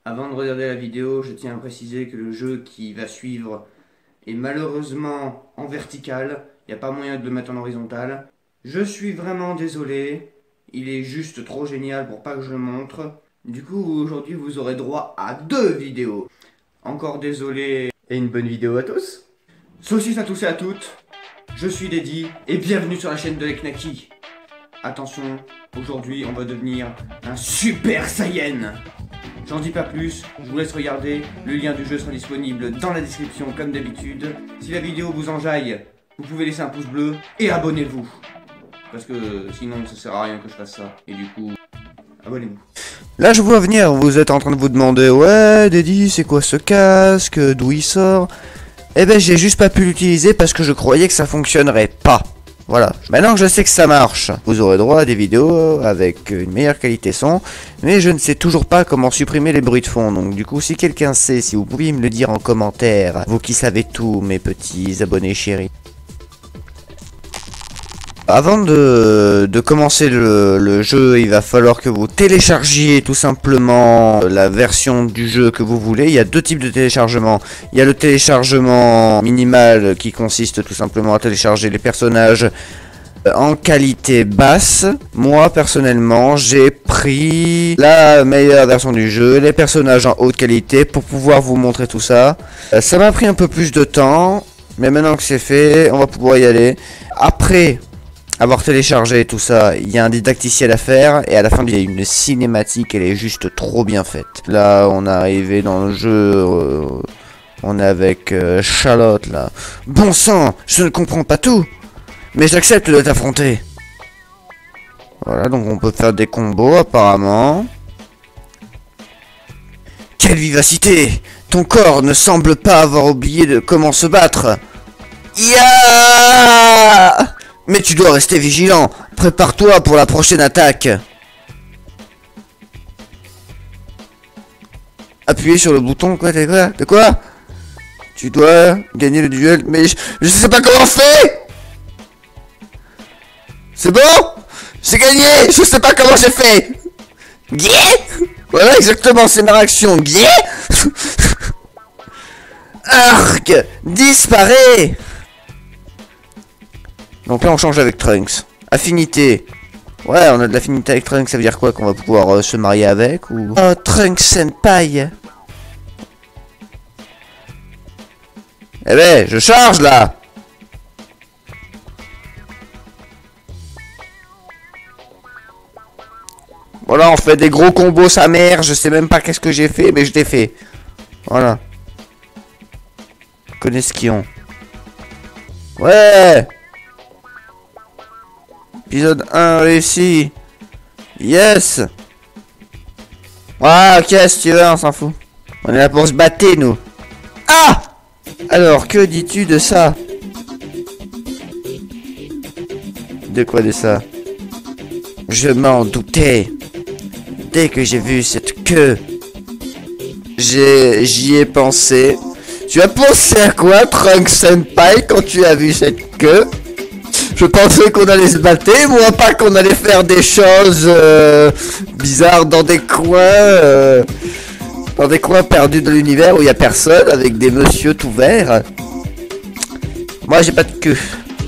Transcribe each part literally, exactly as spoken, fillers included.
Avant de regarder la vidéo, je tiens à préciser que le jeu qui va suivre est malheureusement en vertical. Il n'y a pas moyen de le mettre en horizontal. Je suis vraiment désolé. Il est juste trop génial pour pas que je le montre. Du coup, aujourd'hui, vous aurez droit à deux vidéos. Encore désolé. Et une bonne vidéo à tous. Saucisse à tous et à toutes. Je suis Deddy et bienvenue sur la chaîne de Leknaki. Attention, aujourd'hui, on va devenir un Super Saiyan. J'en dis pas plus, je vous laisse regarder, le lien du jeu sera disponible dans la description comme d'habitude. Si la vidéo vous enjaille, vous pouvez laisser un pouce bleu et abonnez-vous. Parce que sinon ça sert à rien que je fasse ça. Et du coup, abonnez-vous. Là je vois venir, vous êtes en train de vous demander, ouais Deddy c'est quoi ce casque, d'où il sort? Eh ben j'ai juste pas pu l'utiliser parce que je croyais que ça fonctionnerait pas. Voilà, maintenant que je sais que ça marche, vous aurez droit à des vidéos avec une meilleure qualité son, mais je ne sais toujours pas comment supprimer les bruits de fond, donc du coup si quelqu'un sait, si vous pouviez me le dire en commentaire, vous qui savez tout mes petits abonnés chéris. Avant de, de commencer le, le jeu, il va falloir que vous téléchargiez tout simplement la version du jeu que vous voulez. Il y a deux types de téléchargement. Il y a le téléchargement minimal qui consiste tout simplement à télécharger les personnages en qualité basse. Moi personnellement j'ai pris la meilleure version du jeu, les personnages en haute qualité pour pouvoir vous montrer tout ça. Ça m'a pris un peu plus de temps, mais maintenant que c'est fait, on va pouvoir y aller. Après avoir téléchargé tout ça, il y a un didacticiel à faire et à la fin il y a une cinématique, elle est juste trop bien faite. Là on est arrivé dans le jeu, euh, on est avec euh, Charlotte là. Bon sang, je ne comprends pas tout, mais j'accepte de t'affronter. Voilà, donc on peut faire des combos apparemment. Quelle vivacité! Ton corps ne semble pas avoir oublié de comment se battre. Ya! Mais tu dois rester vigilant. Prépare-toi pour la prochaine attaque. Appuyez sur le bouton. Quoi, t'es quoi? De quoi? Tu dois gagner le duel. Mais je, je sais pas comment on fait. C'est bon? J'ai gagné. Je sais pas comment j'ai fait. Gué. Voilà, exactement. C'est ma réaction. Gué. Arc. Disparaît. Donc là on change avec Trunks. Affinité. Ouais, on a de l'affinité avec Trunks, ça veut dire quoi? Qu'on va pouvoir euh, se marier avec ou... Oh, Trunks Senpai. Eh ben, je charge là. Voilà, on fait des gros combos sa mère. Je sais même pas qu'est-ce que j'ai fait, mais je l'ai fait. Voilà. Connais ce qu'ils ont. Ouais. Épisode un réussi. Yes. Ah, ok, si tu veux, on s'en fout. On est là pour se battre, nous. Ah. Alors, que dis-tu de ça? De quoi de ça? Je m'en doutais. Dès que j'ai vu cette queue, j'ai, j'y ai pensé. Tu as pensé à quoi, Trunks Senpai, quand tu as vu cette queue? Je pensais qu'on allait se battre, moi pas qu'on allait faire des choses euh, bizarres dans des coins, euh, dans des coins perdus de l'univers où il y a personne, avec des messieurs tout verts. Moi j'ai pas de queue.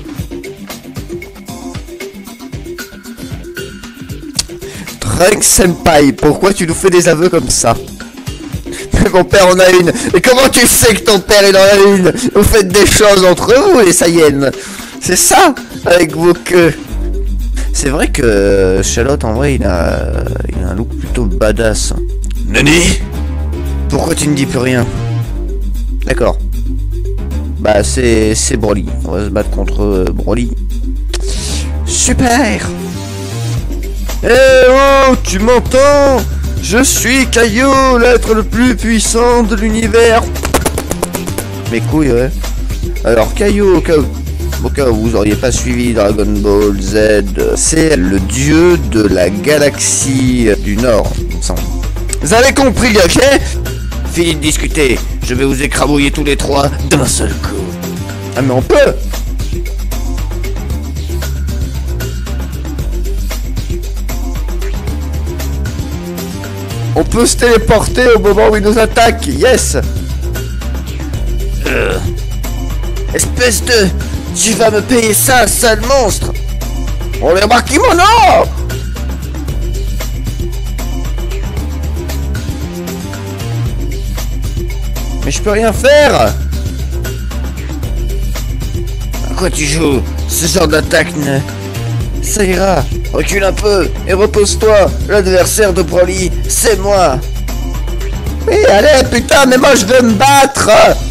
Trunks Senpai, pourquoi tu nous fais des aveux comme ça? Mais mon père en a une. Et comment tu sais que ton père il en a une? Vous faites des choses entre vous les Saiyans. C'est ça, avec vos queues. C'est vrai que Charlotte, en vrai, il a, il a un look plutôt badass. Nani? Pourquoi tu ne dis plus rien? D'accord. Bah, c'est c'est Broly. On va se battre contre euh, Broly. Super. Eh oh, tu m'entends? Je suis Kaio, l'être le plus puissant de l'univers. Mes couilles, ouais. Alors, Kaio, au cas où... Au cas où vous auriez pas suivi Dragon Ball Z, c'est le dieu de la galaxie du Nord, il me semble. Vous avez compris, ok? Fini de discuter, je vais vous écrabouiller tous les trois d'un seul coup. Ah mais on peut! On peut se téléporter au moment où il nous attaque. Yes. euh. Espèce de... Tu vas me payer ça, sale monstre. On les marque mon nom. Mais je peux rien faire. À quoi tu joues? Ce genre d'attaque ne... Ça ira. Recule un peu et repose-toi. L'adversaire de Broly, c'est moi. Mais allez, putain, mais moi je veux me battre.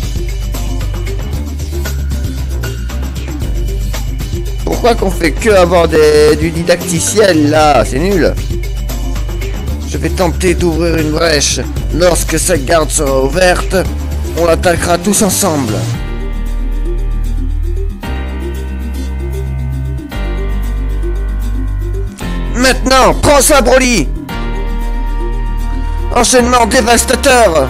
Pourquoi qu'on fait que avoir des... du didacticiel là? C'est nul. Je vais tenter d'ouvrir une brèche. Lorsque cette garde sera ouverte, on l'attaquera tous ensemble. Maintenant, prends ça, Broly! Enchaînement dévastateur!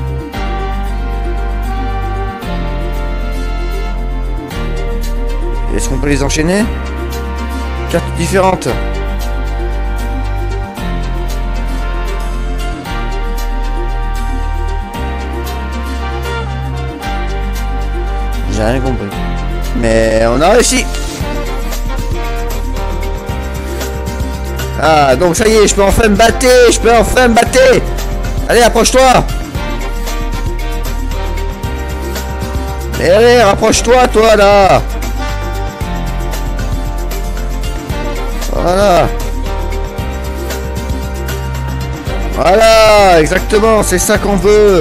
Est-ce qu'on peut les enchaîner? Cartes différentes. J'ai rien compris. Mais on a réussi! Ah, donc ça y est, je peux enfin me battre, je peux enfin me battre. Allez, approche-toi. Mais allez, rapproche-toi, toi, là. Voilà. Voilà, exactement, c'est ça qu'on veut.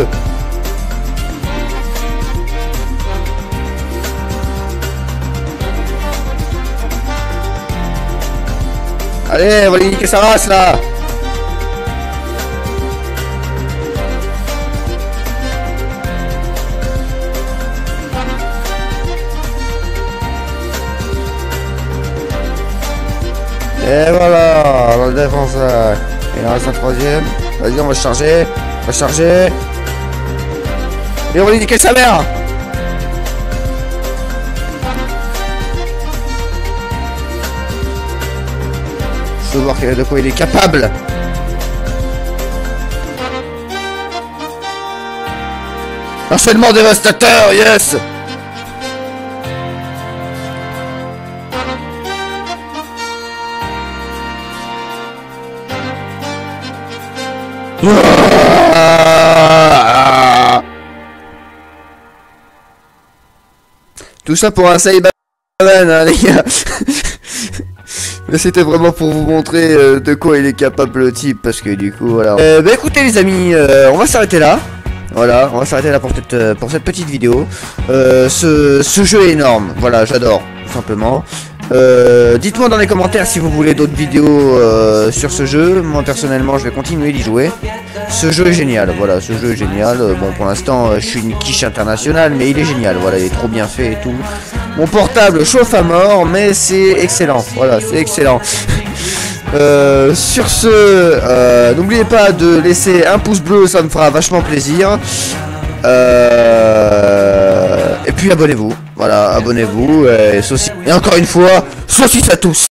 Allez, on va lui niquer sa race là. Et voilà, on le défense. Il en reste un troisième. Vas-y, on va charger. On va charger. Et on va lui niquer sa mère. Je veux voir de quoi il est capable. Enchaînement dévastateur, yes. Tout ça pour un Saibaman, hein, les gars. Mais c'était vraiment pour vous montrer euh, de quoi il est capable le type, parce que du coup voilà. Euh, bah écoutez les amis, euh, on va s'arrêter là. Voilà, on va s'arrêter là pour cette, euh, pour cette petite vidéo. Euh, ce, ce jeu est énorme, voilà, j'adore, tout simplement. Euh, Dites-moi dans les commentaires si vous voulez d'autres vidéos euh, sur ce jeu. Moi personnellement je vais continuer d'y jouer. Ce jeu est génial, voilà, ce jeu est génial. Bon pour l'instant je suis une quiche internationale, mais il est génial, voilà, il est trop bien fait et tout. Mon portable chauffe à mort, mais c'est excellent, voilà, c'est excellent. euh, sur ce, euh, n'oubliez pas de laisser un pouce bleu, ça me fera vachement plaisir. Euh, et puis abonnez-vous, voilà, abonnez-vous et, saucisse. Et encore une fois, saucisse à tous.